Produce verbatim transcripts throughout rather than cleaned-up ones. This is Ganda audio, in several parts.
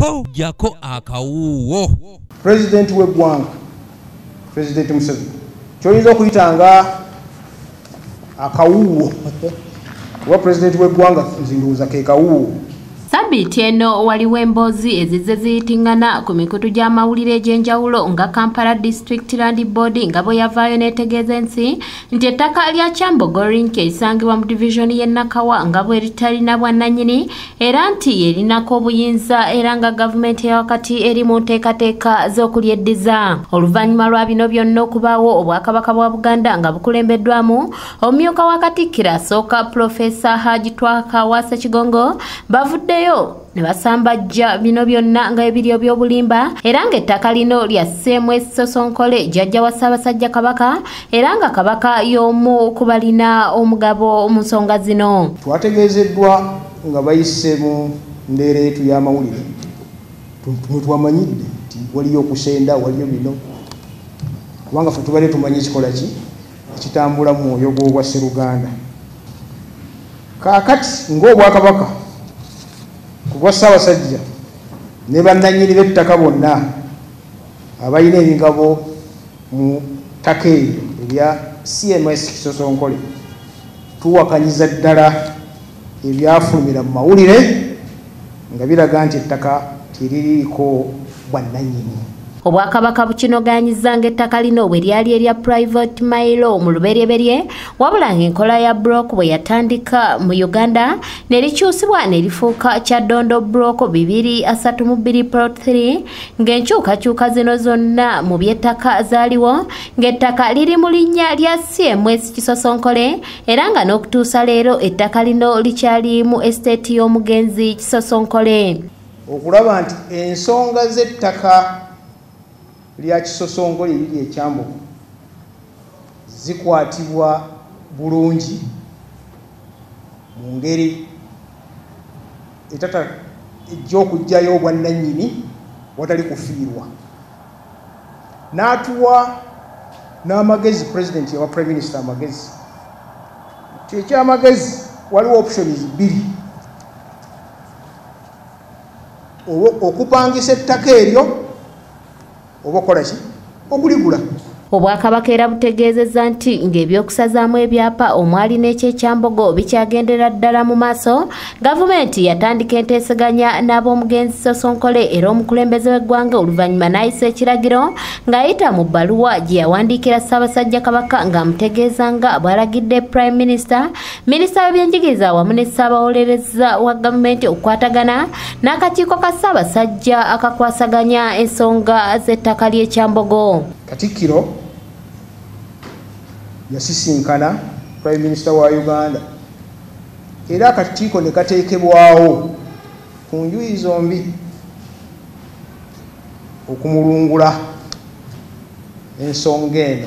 po jako akawuwo. President w'eggwanga President Museveni kyoyinza okuyitanga akawuwo wa President w'eggwanga nzinduuza ke kawuwo. Sabiti eno waliwo emboozi ezizze ziyitingana ku mikutu gy'amawulire egy'enjawulo nga Kampala District Land Board nga bwe yavaayo n'etegeeza ensi nti ettaka lya Kyambogo Link erisangibwa mu divisioni y'e Nakawa nga bwe litalina bwannannyini era nti erinako obuyinza era nga gavumenti ya wakati eri mu nteekateeka z'okulyeddiza. Oluvannyuma lwa bino byonna okubaawo obwakabaka bwa Buganda nga bukulembeddwamu omumyuka wa Katikkiro asooka Profesa Haji Twaka wa Ssekigongo bavudde ne basambajja bino byonna nga ebiryo by'obulimba era ng'ettaka lino lya C M S Sosonkole jjajja wa Ssaabasajja Kabaka era nga Kabaka y'omu ku balina omugabo mu nsonga zino. Twategeezeddwa nga bayise mu ndeereetu y'amawulire twamanyidde nti waliyo okusenda waliyo bino kubanga ffe tubadde tumanyi ekikola ki ekitambula mu mwoyo gw'obwa Sseruganda. Kaakati ng'Obwakabaka kubwa Ssaabasajja ne bannannyini b'ettaka bonna abalina ebigabo mu ttaka eryo ebya C M S Kisosonkole tuwakanyiza ddala ebyafulumira mu mawulire nga biraga nti ettaka teririko bwannannyini. Obwakabaka bukinoganyiza ng'ettaka lino bwe lyali erya private mailo mu lubereberye wabula ng'enkola ya block bwe yatandika mu Uganda ne likyusibwa ne lifuuka Kyaddondo block bibiri asatu mu bbiri plot three ng'enkyukakyuka zino zonna mu by'ettaka zaaliwo ng'ettaka liri mu linnya lya C M S Kisosonkole era nga n'okutuusa leero ettaka lino likyali mu estate y'omugenzi Kisosonkole. Okulaba nti ensonga z'ettaka lya Kisosonkole liri e Kyambogo zikwatibwa bulungi mu ngeri etata egy'okugjayo obwannannyini watali kufiirwa. N'atuwa n'amagezi President yawa Prime Minister amagezi kyekyamagezi waliwo options bbiri okupangisa ettaka eryo oba okola ki okuligula. Obwakabaka era butegeezezza nti ng'ebyokusazaamu ebyapa omwali n'ekyekyambogo bikyagendera ddala mu maaso gavumenti yatandika enteeseganya n'ab'omugenzi Sosonkole era omukulembeze w'eggwanga oluvannyuma n'ayisa ekiragiro ng'ayita mu bbaluwa gye yawandiikira Ssaabasajja Kabaka ng'amutegeeza nga bw'alagidde Prime Minister, Minisita w'ebyenjigiriza wamu ne Ssaabawolereza wa gavumenti okukwatagana n'akakiiko ka Ssaabasajja akakwasaganya ensonga z'ettaka ly'e Kyambogo. Katikkiro yasisinkana Prime Minister wa Uganda era akakiiko ne kateekebwawo ku njuyi zombi okumulungula ensonga eno.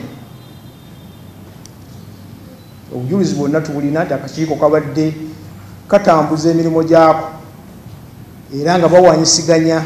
Obujulizi bwonna tubulina nti akakiiko kabadde katambuza emirimu gyako era nga bawanyisiganya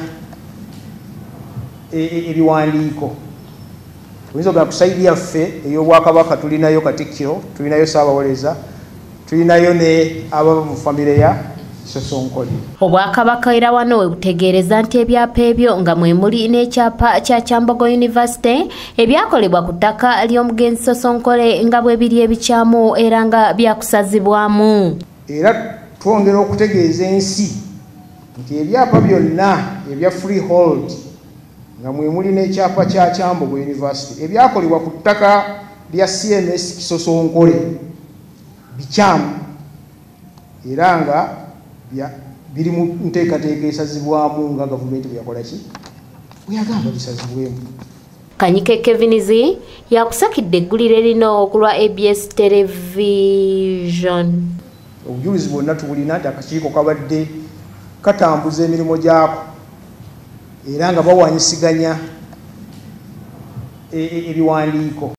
ebiwandiiko. Tuyinza okugenda ku sayidi yaffe ey'Obwakabaka tulinayo Katikkiro, tulinayo Ssaabawolereza, tulinayo ne abava mu famire ya Sosonkole. Obwakabaka era wano we butegeereza nti ebyapa ebyo nga mwe muli n'ekyapa kya Kyambogo University ebyakolebwa ku ttaka ly'omugenzi Sosonkole nga bwe biri ebikyamu era nga byakusazibwamu. Era twongera okutegeeza ensi nti ebyapa byonna ebya freehold nga mwe muli n'ekyapa kya Kyambogo University ebyakolebwa ku ttaka lya C M S Kisosonkole bikyamu era nga biri mu nteekateeka esazibwamu nga gavumenti bweyakola ki bweyagamba bisazibwemu. Kanyike Kevinizi yakusakidde eggulire lino okulwa A B S Television. Obujulizi bwonna tubulina nti akakiiko kabadde katambuza emirimu gyako era nga bawanyisiganya ebiwandiiko.